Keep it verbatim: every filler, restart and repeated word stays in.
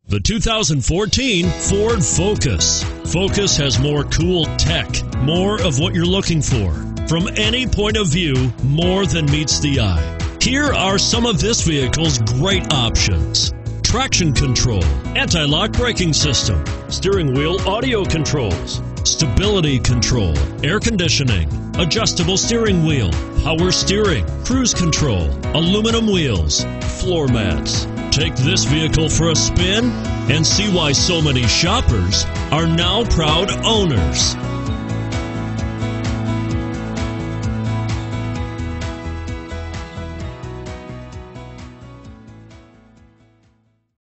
The two thousand fourteen Ford Focus. Focus has more cool tech, more of what you're looking for. From any point of view, more than meets the eye. Here are some of this vehicle's great options: traction control, anti-lock braking system, steering wheel audio controls, stability control, air conditioning, adjustable steering wheel, power steering, cruise control, aluminum wheels, floor mats. Take this vehicle for a spin and see why so many shoppers are now proud owners.